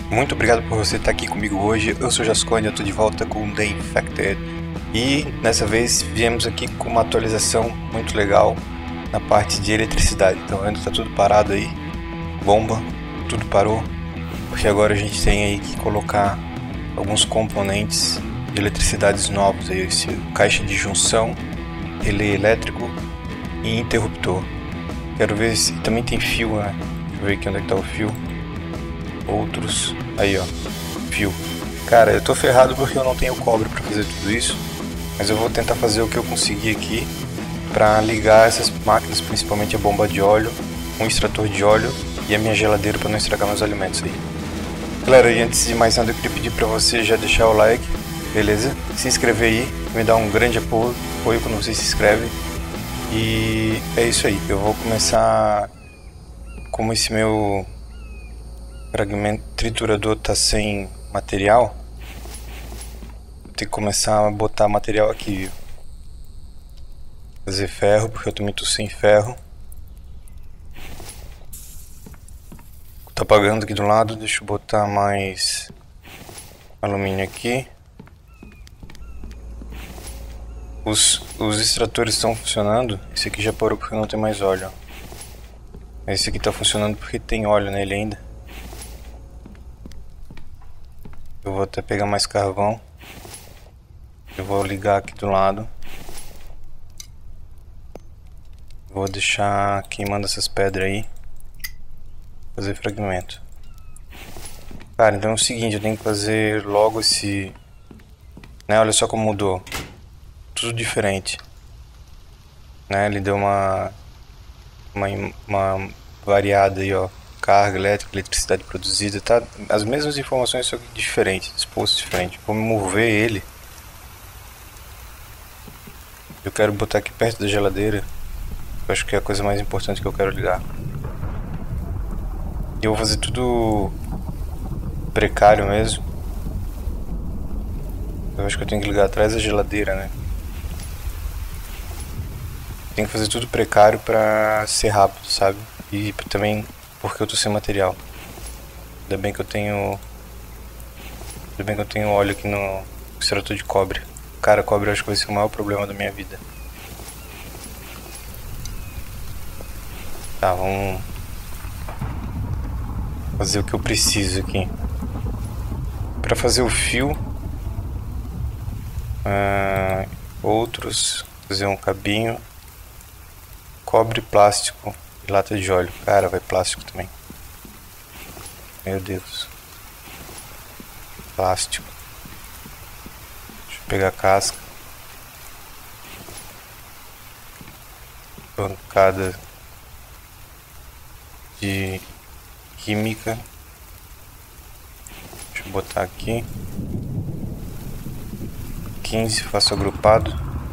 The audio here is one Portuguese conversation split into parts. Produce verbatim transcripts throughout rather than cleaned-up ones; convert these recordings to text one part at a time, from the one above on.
Muito obrigado por você estar aqui comigo hoje. Eu sou o Jascone, eu estou de volta com The Infected. E dessa vez viemos aqui com uma atualização muito legal na parte de eletricidade. Então ainda está tudo parado aí, bomba, tudo parou, porque agora a gente tem aí que colocar alguns componentes de eletricidades novos aí, esse caixa de junção, relé elétrico e interruptor. Quero ver se também tem fio, né? Deixa eu ver aqui onde é que tá o fio. Outros, aí ó, fio. Cara, eu tô ferrado porque eu não tenho cobre para fazer tudo isso, mas eu vou tentar fazer o que eu conseguir aqui para ligar essas máquinas, principalmente a bomba de óleo, um extrator de óleo e a minha geladeira para não estragar meus alimentos aí. Galera, e antes de mais nada eu queria pedir para você já deixar o like, beleza? Se inscrever aí, me dá um grande apoio, apoio quando você se inscreve. E é isso aí, eu vou começar, como esse meu fragmento triturador tá sem material, vou ter que começar a botar material aqui, viu? Fazer ferro, porque eu também tô sem ferro. Tá apagando aqui do lado, deixa eu botar mais alumínio aqui. Os, os extratores estão funcionando. Esse aqui já parou porque não tem mais óleo. Esse aqui tá funcionando porque tem óleo nele ainda. Eu vou até pegar mais carvão. Eu vou ligar aqui do lado. Vou deixar queimando essas pedras aí. Fazer fragmento. Cara, então é o seguinte, eu tenho que fazer logo esse... Né, olha só como mudou. Tudo diferente. Né, ele deu uma... Uma, uma variada aí, ó. Carga elétrica, eletricidade produzida, tá? As mesmas informações, só que diferente, disposto diferente. Vou mover ele. Eu quero botar aqui perto da geladeira. Eu acho que é a coisa mais importante que eu quero ligar. E eu vou fazer tudo precário mesmo. Eu acho que eu tenho que ligar atrás da geladeira, né? Tenho que fazer tudo precário pra ser rápido, sabe? E também porque eu tô sem material. Ainda bem que eu tenho... Ainda bem que eu tenho óleo aqui no extrator de cobre. Cara, cobre eu acho que vai ser o maior problema da minha vida. Tá, vamos fazer o que eu preciso aqui. Para fazer o fio, uh, outros, fazer um cabinho, cobre, plástico e lata de óleo. Cara, vai plástico também. Meu Deus. Plástico. Deixa eu pegar a casca. Bancada de química. Deixa eu botar aqui. quinze, faço agrupado.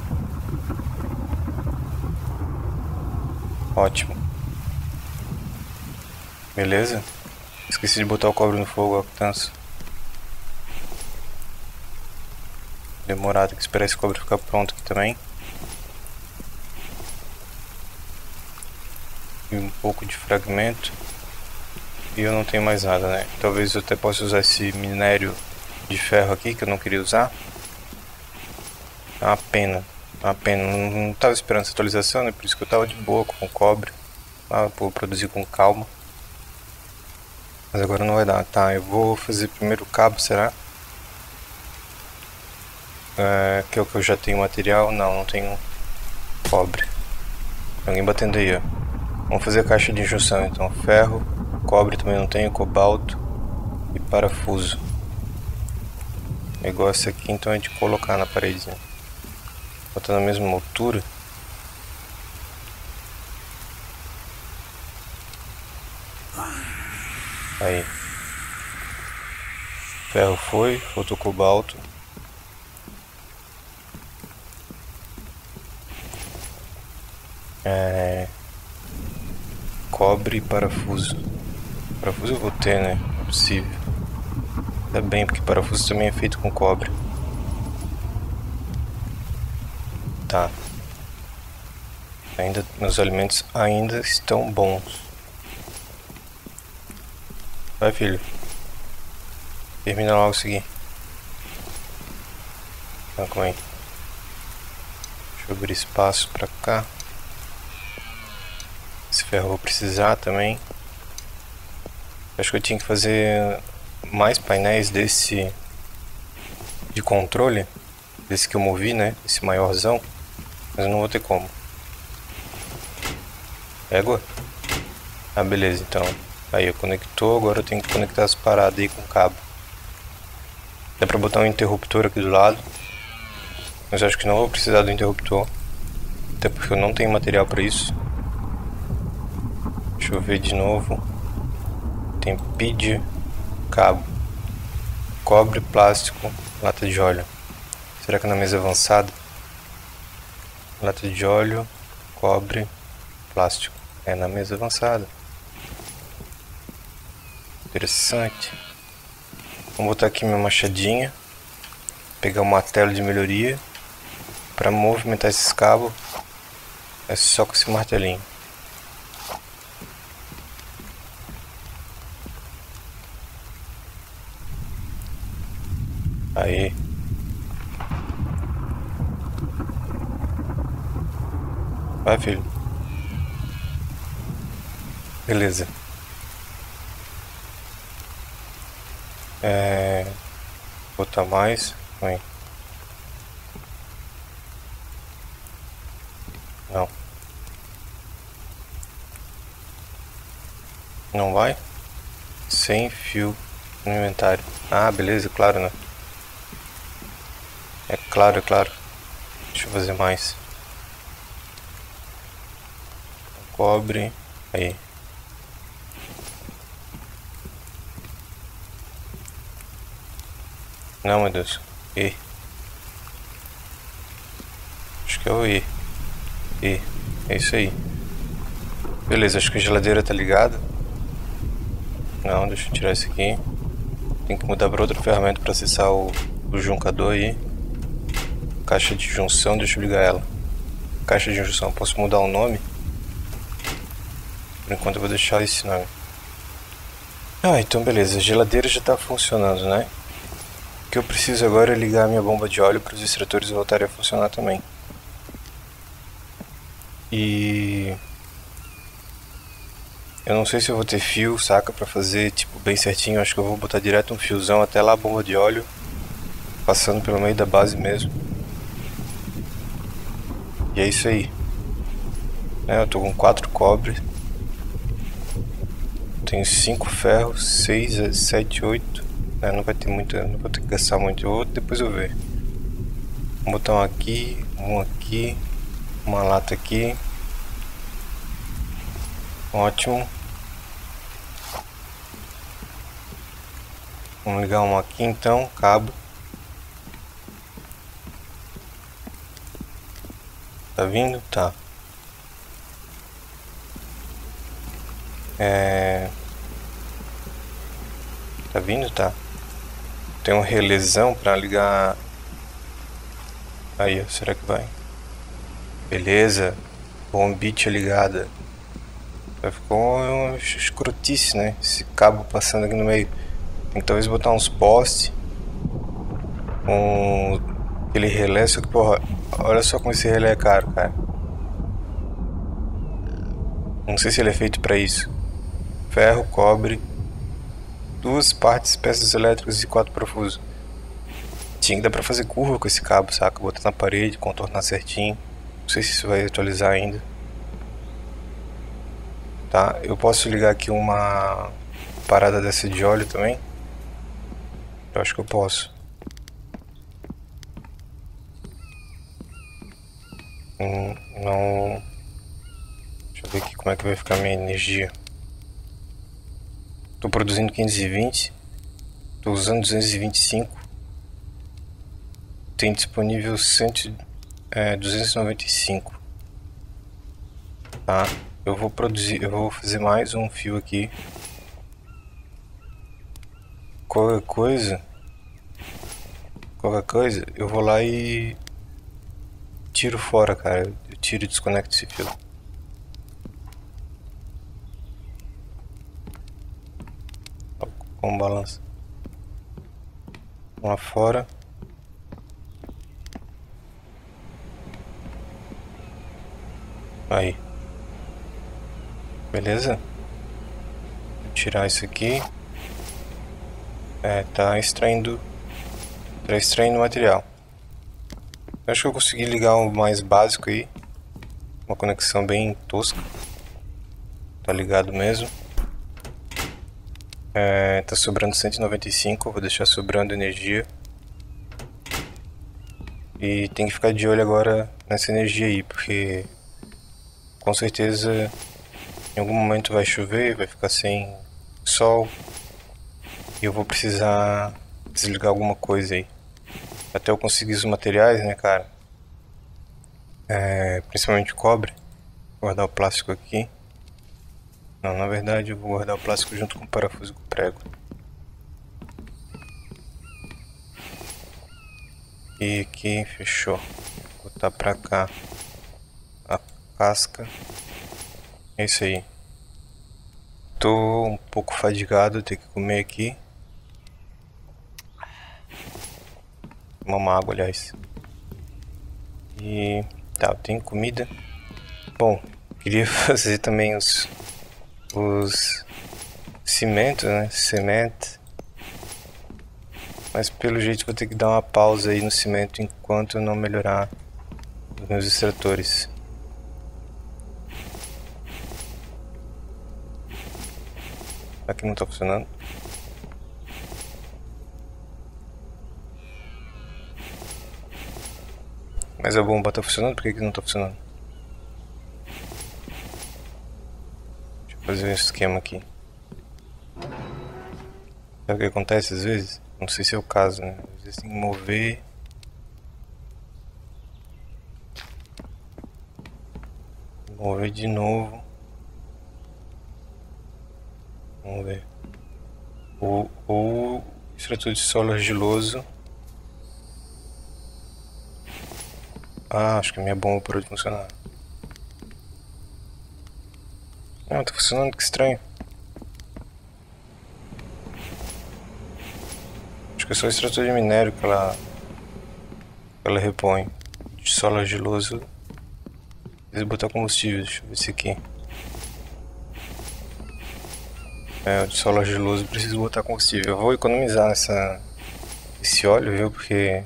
Ótimo. Beleza? Esqueci de botar o cobre no fogo, ó, que tanso. Demorado, tem que esperar esse cobre ficar pronto aqui também. E um pouco de fragmento. E eu não tenho mais nada, né? Talvez eu até possa usar esse minério de ferro aqui que eu não queria usar. É uma pena. É uma pena. Não, não tava esperando essa atualização, né? Por isso que eu tava de boa com o cobre. Ah, vou produzir com calma. Mas agora não vai dar. Tá, eu vou fazer primeiro o cabo, será? É, que é o que eu já tenho material. Não, não tenho cobre. Alguém batendo aí, ó. Vamos fazer a caixa de junção então. Ferro, cobre também não tenho, cobalto e parafuso. Negócio aqui então é de colocar na paredezinha. Botar na mesma altura. Aí. Ferro foi, faltou cobalto. É... Cobre e parafuso. Parafuso eu vou ter, né? Não é possível. Ainda bem, porque parafuso também é feito com cobre. Tá. Ainda, meus alimentos ainda estão bons. Vai, filho. Termina logo isso aqui. Então, calma aí. Deixa eu abrir espaço pra cá. Esse ferro eu vou precisar também. Acho que eu tinha que fazer mais painéis desse de controle. Desse que eu movi, né? Esse maiorzão. Mas eu não vou ter como. Égua? Ah, beleza, então. Aí, eu conectou, agora eu tenho que conectar as paradas aí com o cabo. Dá pra botar um interruptor aqui do lado. Mas eu acho que não vou precisar do interruptor. Até porque eu não tenho material pra isso. Deixa eu ver de novo. Tem P I D, cabo, cobre, plástico, lata de óleo. Será que é na mesa avançada? Lata de óleo, cobre, plástico. É na mesa avançada. Interessante. Vou botar aqui minha machadinha. Pegar um martelo de melhoria. Para movimentar esses cabos. É só com esse martelinho. Aí. Vai, filho. Beleza. É... Botar mais. Vem. Não. Não vai? Sem fio no inventário. Ah, beleza, claro, né? É claro, é claro. Deixa eu fazer mais. Cobre. Aí. Não, meu Deus. E. Acho que é o E. E. É isso aí. Beleza, acho que a geladeira tá ligada. Não, deixa eu tirar isso aqui. Tem que mudar para outra ferramenta para acessar o, o juncador aí. Caixa de junção, deixa eu ligar ela. Caixa de junção, posso mudar o nome? Por enquanto eu vou deixar esse nome. Ah, então beleza, a geladeira já está funcionando, né? O que eu preciso agora é ligar a minha bomba de óleo para os extratores voltarem a funcionar também. E... eu não sei se eu vou ter fio, saca, pra fazer tipo bem certinho. Acho que eu vou botar direto um fiozão até lá a bomba de óleo, passando pelo meio da base mesmo. E é isso aí. É, eu tô com quatro cobre. Tenho cinco ferros, seis, sete, oito. É, não vai ter muito, não vou ter que gastar muito. Eu vou, depois eu ver. Vou botar um aqui, um aqui, uma lata aqui. Ótimo. Vamos ligar uma aqui então, cabo. Tá vindo? Tá. É... Tá vindo? Tá. Tem um relezão pra ligar. Aí, ó, será que vai? Beleza. Bombite ligada. Ficou uma escrotice, né? Esse cabo passando aqui no meio. Tem que talvez botar uns postes. Um... aquele relé, só que porra, olha só como esse relé é caro, cara. Não sei se ele é feito pra isso. Ferro, cobre, duas partes, peças elétricas e quatro parafusos. Tinha que dar pra fazer curva com esse cabo, saca? Botar na parede, contornar certinho. Não sei se isso vai atualizar ainda. Tá, eu posso ligar aqui uma parada dessa de óleo também? Eu acho que eu posso. Hum, não... Deixa eu ver aqui como é que vai ficar a minha energia. Tô produzindo quinhentos e vinte. Tô usando duzentos e vinte e cinco. Tem disponível cem, é, duzentos e noventa e cinco. Tá, eu vou produzir, eu vou fazer mais um fio aqui. Qualquer coisa, qualquer coisa, eu vou lá e tiro fora, cara. Eu tiro e desconecto esse fio. Com balança. lá fora. Aí. Beleza? Vou tirar isso aqui. É, tá extraindo. Tá extraindo material. Eu acho que eu consegui ligar o mais básico aí. Uma conexão bem tosca. Tá ligado mesmo. É, tá sobrando cento e noventa e cinco, vou deixar sobrando energia. E tem que ficar de olho agora nessa energia aí, porque com certeza em algum momento vai chover, vai ficar sem sol. E eu vou precisar desligar alguma coisa aí. Até eu conseguir os materiais, né, cara? É, principalmente cobre. Vou guardar o plástico aqui. Não, na verdade eu vou guardar o plástico junto com o parafuso e com o prego. E aqui, fechou. Vou botar pra cá a casca. É isso aí. Tô um pouco fadigado, tenho que comer aqui. Tomar uma água, aliás. E tá, eu tenho comida. Bom, queria fazer também os os cimentos, né? Cimento. Mas pelo jeito vou ter que dar uma pausa aí no cimento enquanto eu não melhorar os meus extratores. Aqui não tá funcionando. Mas a bomba tá funcionando? Por que que não tá funcionando? Deixa eu fazer um esquema aqui. Sabe o que acontece às vezes? Não sei se é o caso, né? Às vezes tem que mover. Mover de novo. Vamos ver. O, o extrator de solo argiloso. Ah, acho que a minha bomba parou de funcionar. Não, tá funcionando, que estranho. Acho que é só o extrator de minério que ela, que ela repõe. De solo argiloso. Preciso botar combustível, deixa eu ver esse aqui. É, o de solo argiloso preciso botar combustível. Eu vou economizar nessa, esse óleo, viu? Porque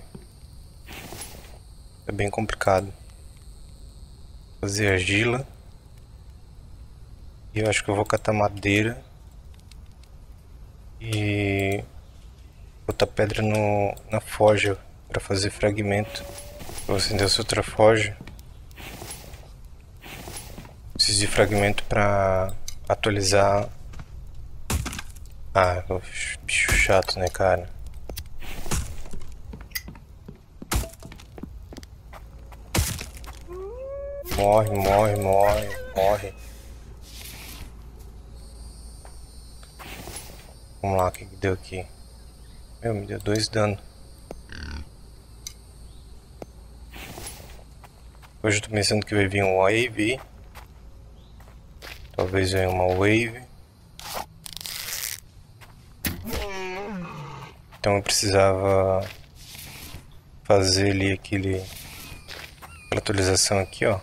é bem complicado. Fazer argila. E eu acho que eu vou catar madeira. E botar pedra no, na forja para fazer fragmento. Vou acender essa outra forja. Preciso de fragmento para atualizar. Ah, bicho chato, né, cara? Morre, morre, morre, morre. Vamos lá, o que que deu aqui? Meu, me deu dois danos. Hoje eu tô pensando que vai vir um wave. Talvez venha uma wave. Então eu precisava fazer ali aquele, aquela atualização aqui, ó.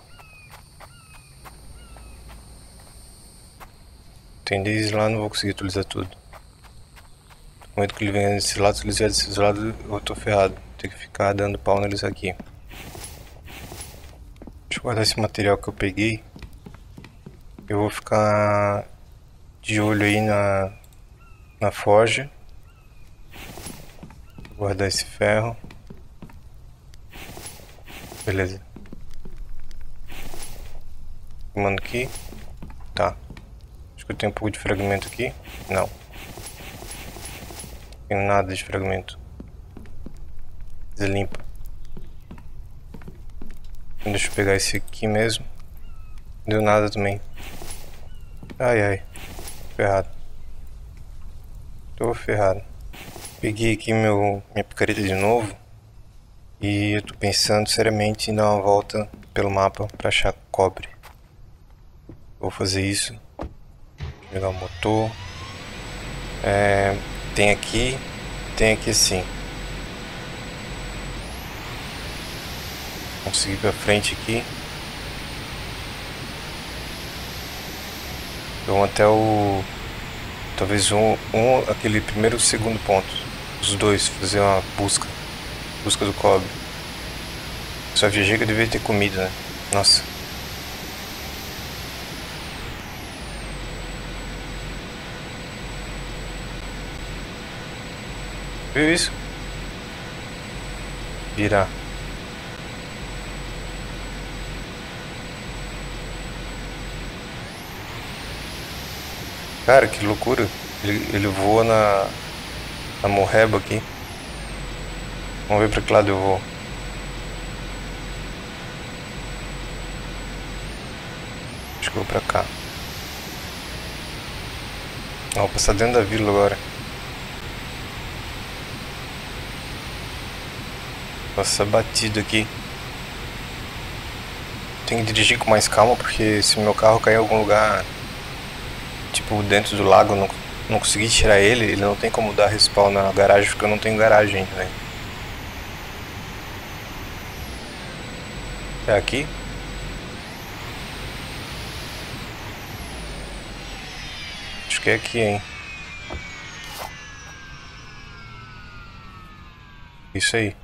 Tem desde lá, não vou conseguir atualizar tudo. Com medo que ele venha desse lado, se eles vierem desse lado eu tô ferrado. Tem que ficar dando pau neles aqui. Deixa eu guardar esse material que eu peguei. Eu vou ficar de olho aí na, na forja. Vou guardar esse ferro. Beleza. Mano aqui. Tá. Acho que eu tenho um pouco de fragmento aqui. Não. Não tenho nada de fragmento. Coisa limpa. Então deixa eu pegar esse aqui mesmo. Não deu nada também. Ai ai. Ferrado. Tô ferrado. Peguei aqui meu, minha picareta de novo. E eu tô pensando seriamente em dar uma volta pelo mapa pra achar cobre. Vou fazer isso. Pegar o motor. É, tem aqui. Tem aqui sim. Consegui ir pra frente aqui. Vamos até o... Talvez um, um, aquele primeiro e segundo ponto. Os dois, fazer uma busca. Busca do cobre. Só viajei que eu devia ter comido, né? Nossa. Viu isso? Virar. Cara, que loucura. Ele, ele voa na, na morreba aqui. Vamos ver pra que lado eu vou. Acho que eu vou pra cá. Ah, vou passar dentro da vila agora. Passar batido aqui. Tenho que dirigir com mais calma porque se meu carro cair em algum lugar, tipo dentro do lago, eu não, não consegui tirar ele, ele não tem como dar respawn na garagem porque eu não tenho garagem ainda, né? É aqui? Acho que é aqui, hein? Isso aí.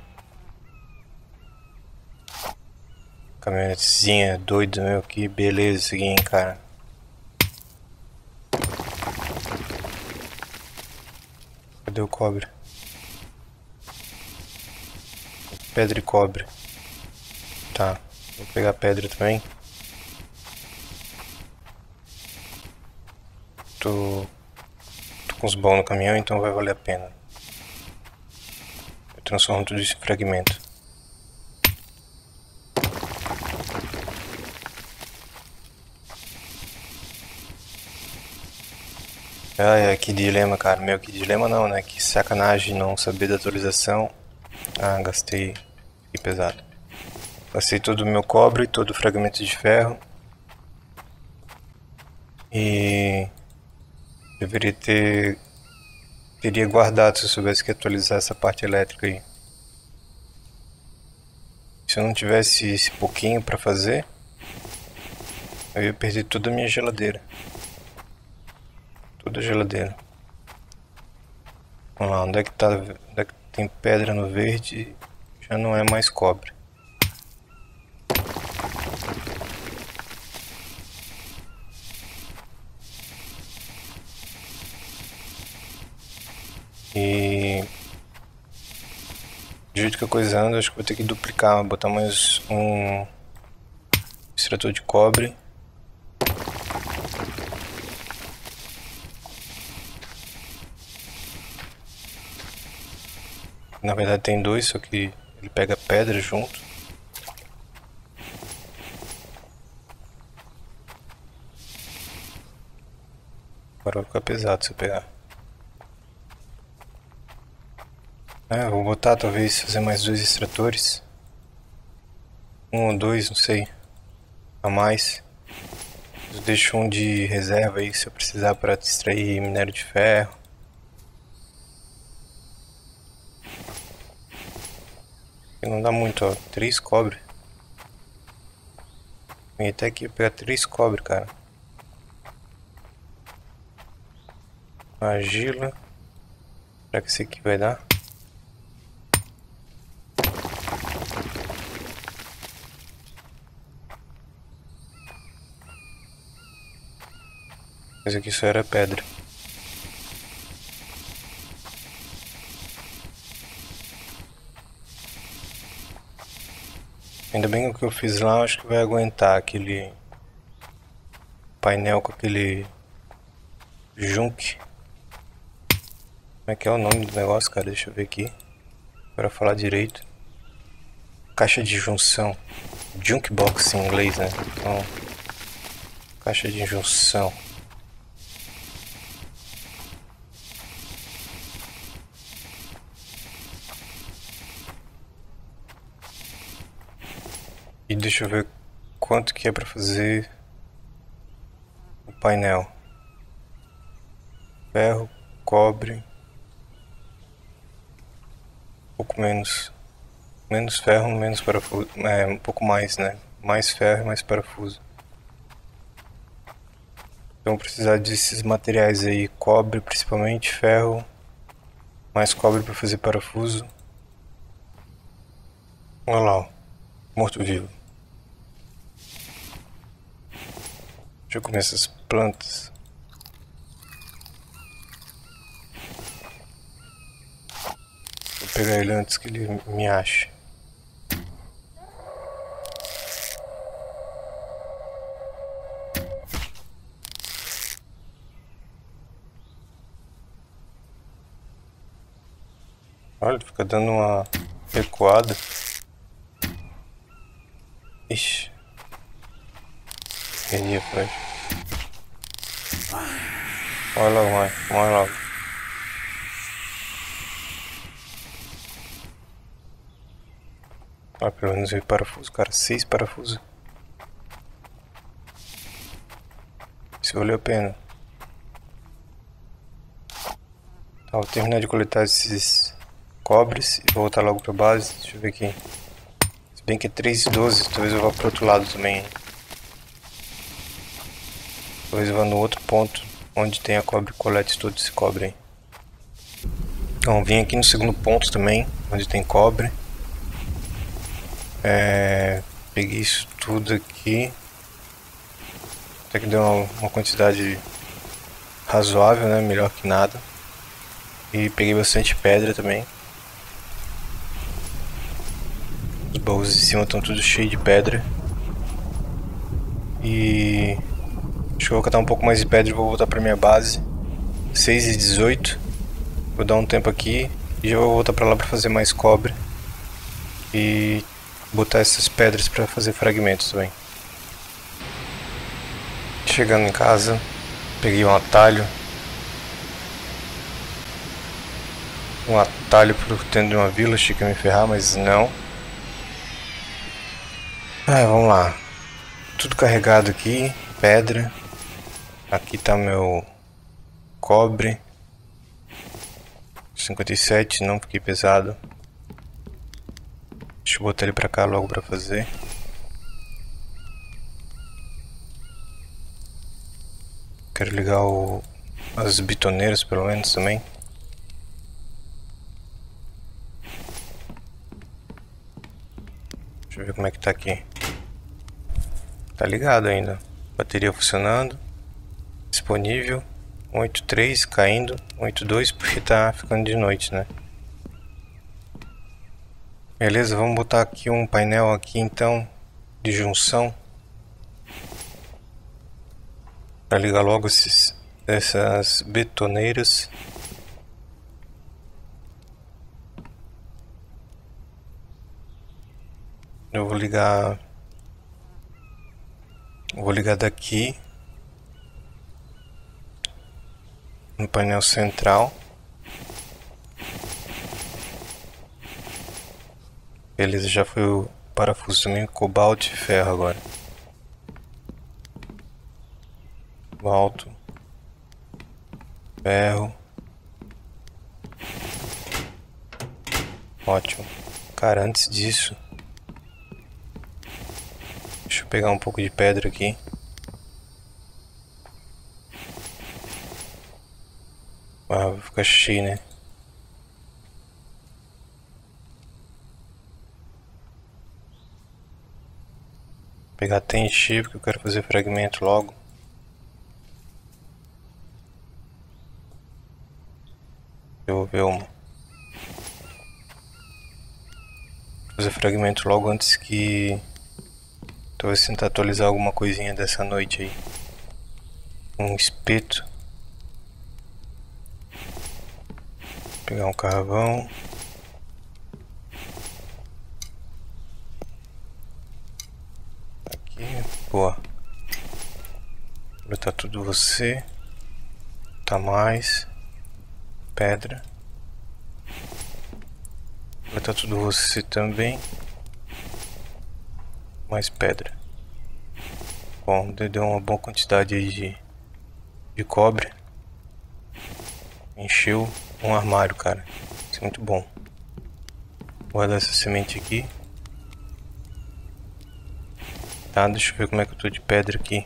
Caminhonetezinha doida, meu, que beleza isso aqui, hein, cara. Cadê o cobre? Pedra e cobre. Tá, vou pegar pedra também. Tô, tô com os bons no caminhão, então vai valer a pena. Eu transformo tudo isso em fragmento. Ai, ai, que dilema, cara. Meu, que dilema não, né? Que sacanagem não saber da atualização. Ah, gastei. Que pesado. Gastei todo o meu cobre, todo o fragmento de ferro. E... deveria ter... teria guardado se eu soubesse que atualizar essa parte elétrica aí. Se eu não tivesse esse pouquinho pra fazer, eu ia perder toda a minha geladeira. Toda a geladeira. Vamos lá, onde é que tá? Onde é que tem pedra no verde? Já não é mais cobre. E do jeito que a coisa anda, acho que vou ter que duplicar, botar mais um extrator de cobre. Na verdade tem dois, só que ele pega pedra junto. Agora vai ficar pesado se eu pegar. É, vou botar talvez fazer mais dois extratores. Um ou dois, não sei. A mais. Eu deixo um de reserva aí se eu precisar para extrair minério de ferro. E não dá muito, ó. Três cobre. Vem até aqui pegar três cobre, cara. Argila. Será que esse aqui vai dar? Mas aqui só era pedra. Ainda bem que o que eu fiz lá, acho que vai aguentar aquele painel com aquele junk. Como é que é o nome do negócio, cara? Deixa eu ver aqui. Para falar direito. Caixa de junção. Junk box em inglês, né? Então, caixa de junção. E deixa eu ver quanto que é para fazer o painel. Ferro, cobre, pouco menos, Menos ferro, menos parafuso. É, um pouco mais, né? Mais ferro e mais parafuso. Então precisar desses materiais aí, cobre principalmente, ferro, mais cobre para fazer parafuso. Olha lá, ó, morto-vivo. Deixa eu comer essas plantas. Vou pegar ele antes que ele me ache. Olha, ele fica dando uma recuada. Ixi. Perdi a flecha. Olha logo, mãe. Morre logo. Ah, pelo menos veio parafuso, cara. Seis parafusos. Isso valeu a pena. Tá, vou terminar de coletar esses cobres e vou voltar logo pra base. Deixa eu ver aqui. Se bem que é três e doze, talvez eu vá pro outro lado também. Talvez eu vá no outro ponto onde tem a cobre e colete todo esse cobre aí. Então, vim aqui no segundo ponto também, onde tem cobre. É, peguei isso tudo aqui. Até que deu uma, uma quantidade razoável, né? Melhor que nada. E peguei bastante pedra também. Os baús em cima estão tudo cheio de pedra. E acho que eu vou catar um pouco mais de pedra e vou voltar para minha base. seis e dezoito. Vou dar um tempo aqui e já vou voltar para lá para fazer mais cobre. E botar essas pedras para fazer fragmentos também. Chegando em casa, peguei um atalho. Um atalho pro dentro de uma vila, achei que ia me ferrar, mas não. Ah, vamos lá. Tudo carregado aqui, pedra. Aqui tá meu cobre. cinquenta e sete, não fiquei pesado. Deixa eu botar ele pra cá logo pra fazer. Quero ligar o, as bitoneiras pelo menos também. Deixa eu ver como é que tá aqui. Tá ligado ainda. Bateria funcionando. Disponível. um oito três caindo. um oito dois porque tá ficando de noite, né? Beleza, vamos botar aqui um painel aqui então de junção. Para ligar logo esses, essas betoneiras. Eu vou ligar. Vou ligar daqui no painel central. Beleza, já foi o parafuso também, cobalto e ferro agora. Cobalto, ferro. Ótimo. Cara, antes disso, deixa eu pegar um pouco de pedra aqui. Ah, vai ficar cheio, né? Vou pegar até encher, porque eu quero fazer fragmento logo. Eu vou ver uma. Vou fazer fragmento logo antes que... Talvez tentar atualizar alguma coisinha dessa noite aí. Um espeto. Vou pegar um carvão. Aqui, boa. Vou botar tudo você. Tá mais. Pedra. Vou botar tudo você também. Mais pedra. Bom, deu uma boa quantidade aí de, de cobre. Encheu um armário, cara. Isso é muito bom. guardar essa semente aqui. Tá, deixa eu ver como é que eu tô de pedra aqui.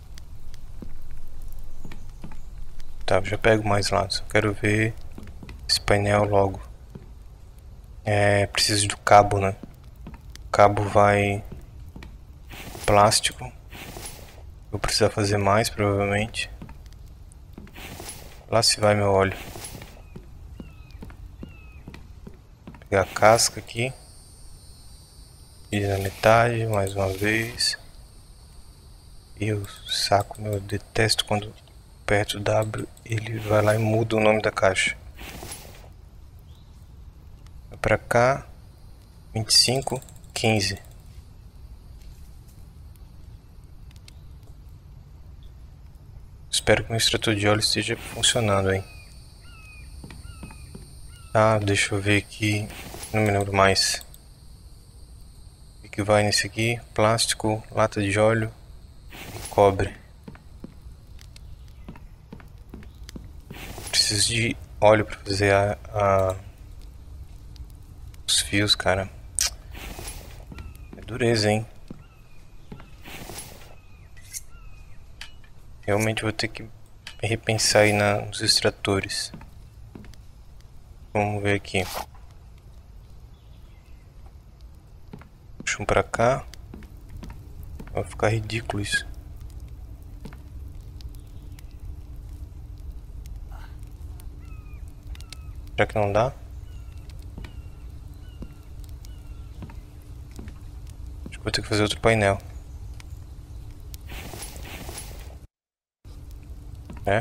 Tá, eu já pego mais lá, só quero ver esse painel logo. É, preciso do cabo, né? O cabo vai... plástico. Vou precisar fazer mais, provavelmente. Lá se vai meu óleo. Vou pegar a casca aqui. E na metade, mais uma vez. E o saco, meu, eu detesto quando aperto o W, ele vai lá e muda o nome da caixa. Vai pra cá. vinte e cinco, quinze. Espero que meu extrator de óleo esteja funcionando, hein. Ah, deixa eu ver aqui. Não me lembro mais. O que vai nesse aqui? Plástico, lata de óleo e cobre. Preciso de óleo para fazer a, a... os fios, cara. É dureza, hein. Realmente vou ter que repensar aí na, nos extratores. Vamos ver aqui. Puxa um pra cá. Vai ficar ridículo isso. Será que não dá? Acho que vou ter que fazer outro painel. É?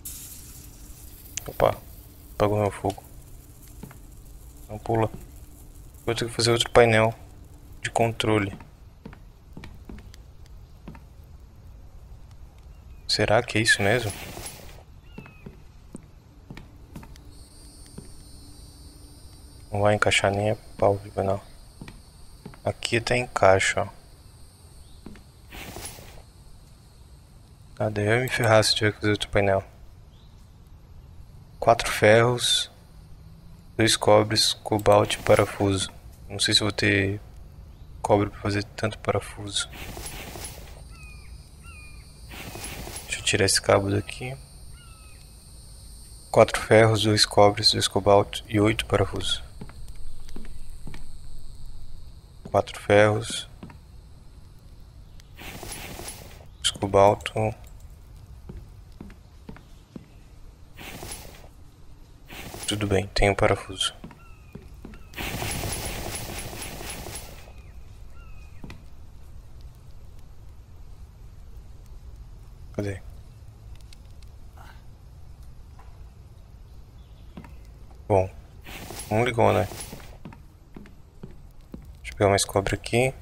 Opa, apagou meu fogo. Não pula. Vou ter que fazer outro painel de controle. Será que é isso mesmo? Não vai encaixar nem a pau viva, não. Aqui até encaixa, ó. Cadê? Eu ia me ferrar se tiver que fazer outro painel. Quatro ferros, dois cobres, cobalto e parafuso. Não sei se vou ter cobre para fazer tanto parafuso. Deixa eu tirar esse cabo daqui. Quatro ferros, dois cobres, dois cobalto e oito parafusos. Quatro ferros, dois cobalto. Tudo bem, tem um parafuso. Cadê? Bom, não ligou, né? Deixa eu pegar mais cobre aqui.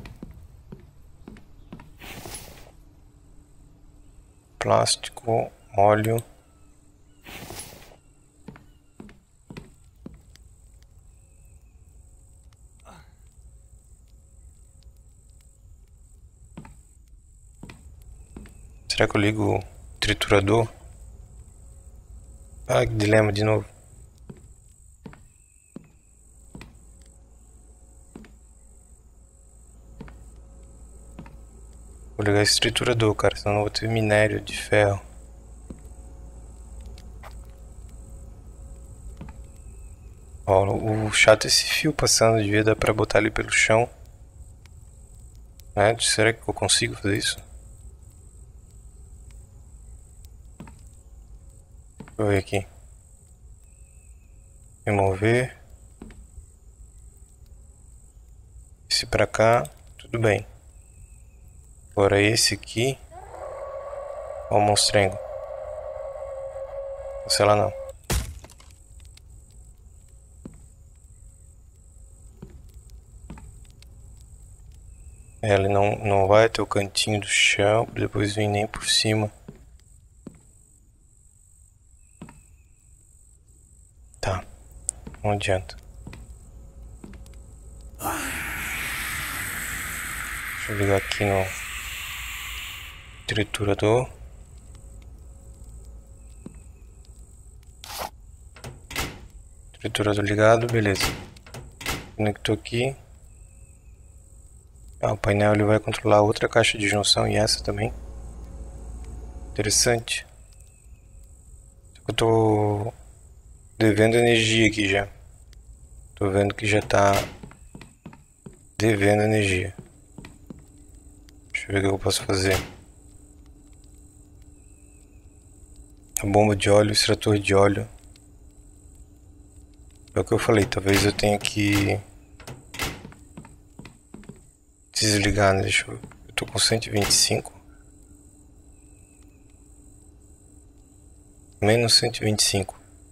Plástico, óleo. Será que eu ligo o triturador? Ah, que dilema de novo. Vou ligar esse triturador, cara, senão não vou ter minério de ferro. Ó, o chato é esse fio passando, devia dar pra botar ali pelo chão. Né? Será que eu consigo fazer isso? Deixa eu ver aqui. Remover. Esse pra cá, tudo bem. Agora esse aqui. Ó o monstrengo. Cancela não. É, ele não, não vai até o cantinho do chão, depois vem nem por cima. Tá, não adianta. Deixa eu ligar aqui no triturador. Triturador ligado, beleza. Conectou aqui. Ah, o painel ele vai controlar outra caixa de junção e essa também. Interessante. Eu tô devendo energia aqui já. Tô vendo que já tá devendo energia. Deixa eu ver o que eu posso fazer. A bomba de óleo, o extrator de óleo. É o que eu falei, talvez eu tenha que desligar, né? Deixa eu... eu tô com cento e vinte e cinco. Menos cento e vinte e cinco.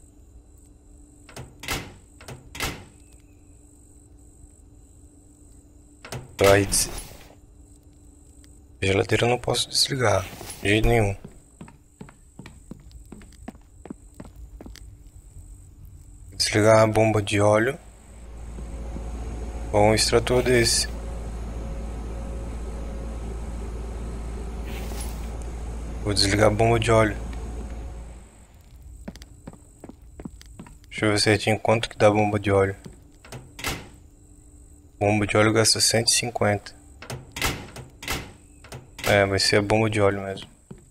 Vai des... A geladeira eu não posso desligar de jeito nenhum. Desligar a bomba de óleo ou um extrator desse. Vou desligar a bomba de óleo. Deixa eu ver certinho quanto que dá a bomba de óleo. Bomba de óleo gasta cento e cinquenta. É, vai ser a bomba de óleo mesmo.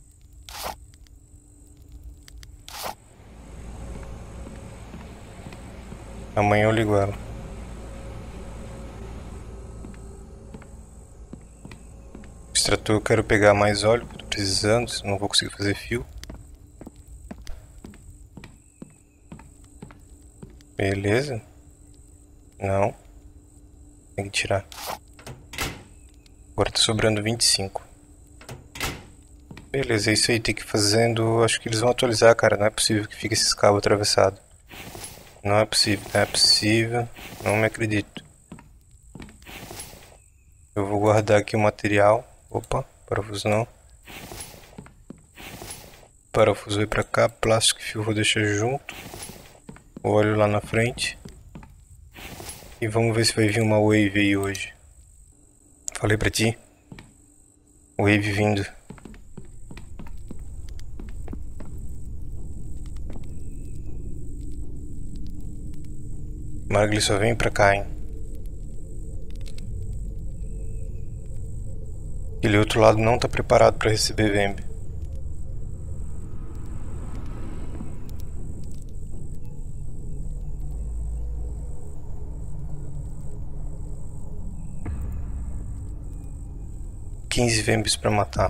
Amanhã eu ligo ela. O extrator eu quero pegar mais óleo, que eu tô precisando, senão não vou conseguir fazer fio. Beleza. Não. Tem que tirar. Agora tá sobrando vinte e cinco. Beleza, é isso aí. Tem que ir fazendo... Acho que eles vão atualizar, cara. Não é possível que fique esses cabos atravessados. Não é possível, não é possível. Não me acredito. Eu vou guardar aqui o material. Opa, parafuso não. Parafuso vai pra cá. Plástico e fio eu vou deixar junto. O óleo lá na frente. E vamos ver se vai vir uma wave aí hoje. Falei pra ti. Wave vindo. Margly só vem pra cá, hein. Aquele outro lado não tá preparado pra receber Vembe. quinze Vembes pra matar.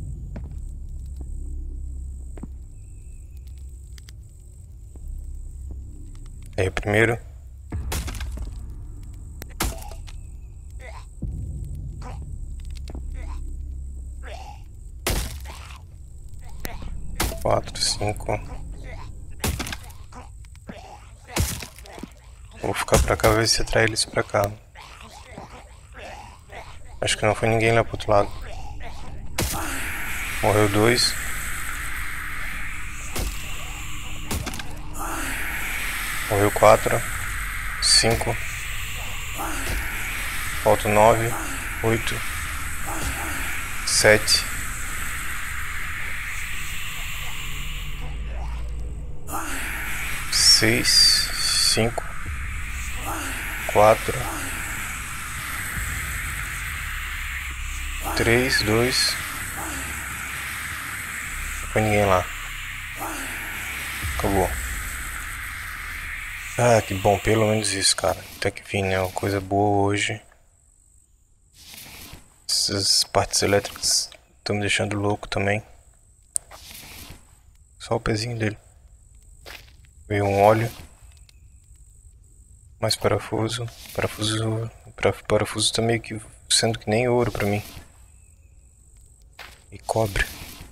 Aí o primeiro. Quatro, cinco. Vou ficar pra cá, ver se atrai eles pra cá. Acho que não foi ninguém lá pro outro lado. Morreu dois. Morreu quatro. Cinco. Faltam nove. Oito. Sete. Seis. Cinco. Quatro. Três, dois. Não foi ninguém lá. Acabou. Ah, que bom, pelo menos isso, cara. Até que enfim, né? Uma coisa boa hoje. Essas partes elétricas estão me deixando louco também. Só o pezinho dele. Veio um óleo. Mais parafuso. Parafuso. Parafuso tá meio que sendo que nem ouro pra mim. E cobre.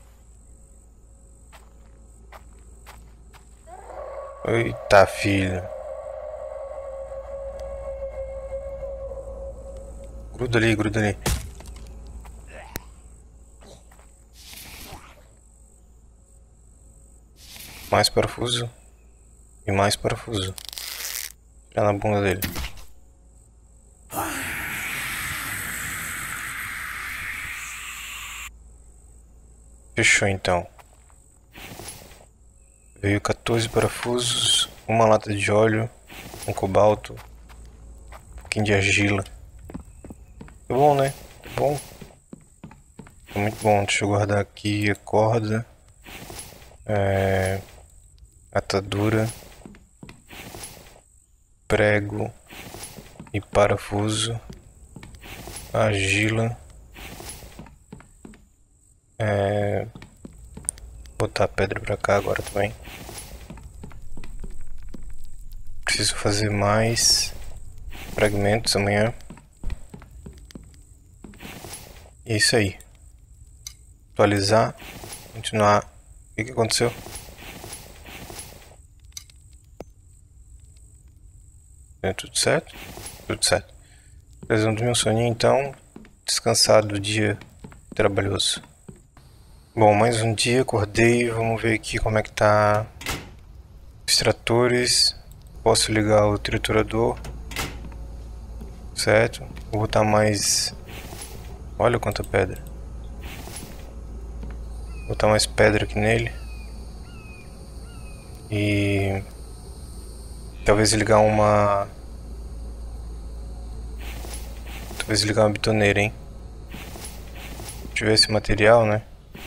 Eita, filho. Gruda ali, gruda ali. Mais parafuso. E mais parafuso. Tirar na bunda dele. Fechou então. Veio quatorze parafusos, uma lata de óleo, um cobalto, um pouquinho de argila. Tá bom, né? Tá bom. Tá muito bom. Deixa eu guardar aqui a corda. É... Atadura. Prego. E parafuso. Argila. É... Botar a pedra pra cá agora também. Preciso fazer mais fragmentos amanhã. E é isso aí. Atualizar. Continuar. O que que aconteceu? É tudo certo? Tudo certo. Precisamos do meu soninho então. Descansar do dia trabalhoso. Bom, mais um dia, acordei, vamos ver aqui como é que tá os tratores. Posso ligar o triturador, certo? Vou botar mais, olha quanta pedra. Vou botar mais pedra aqui nele. E talvez ligar uma, talvez ligar uma bitoneira, hein? Deixa eu ver esse material, né?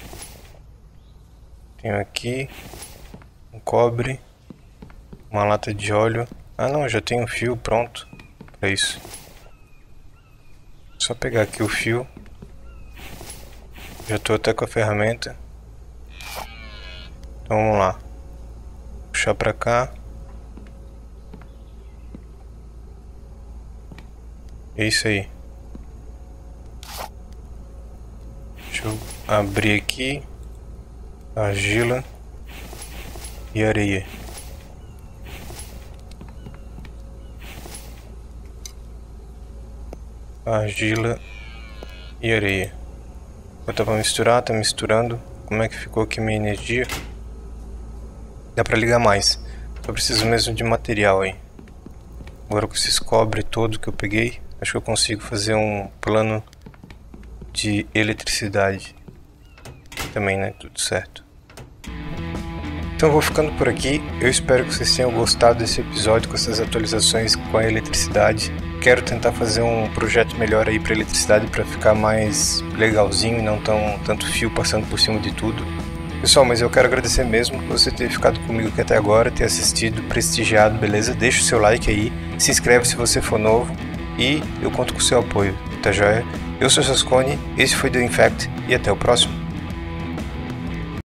Tenho aqui um cobre, uma lata de óleo. Ah não, já tenho um fio pronto para isso. Só pegar aqui o fio. Já estou até com a ferramenta. Então vamos lá. Puxar para cá. É isso aí. Deixa eu abrir aqui. Argila e areia. Argila e areia. Botar pra misturar, tá misturando. Como é que ficou aqui minha energia? Dá pra ligar mais. Só preciso mesmo de material aí. Agora com esses cobre todo que eu peguei, acho que eu consigo fazer um plano de eletricidade. Também, né? Tudo certo. Então eu vou ficando por aqui. Eu espero que vocês tenham gostado desse episódio com essas atualizações com a eletricidade. Quero tentar fazer um projeto melhor aí para eletricidade para ficar mais legalzinho e não tão tanto fio passando por cima de tudo. Pessoal, mas eu quero agradecer mesmo por você ter ficado comigo aqui até agora, ter assistido, prestigiado, beleza? Deixa o seu like aí, se inscreve se você for novo e eu conto com o seu apoio, tá joia? Eu sou o Jascone, esse foi The Infect e até o próximo.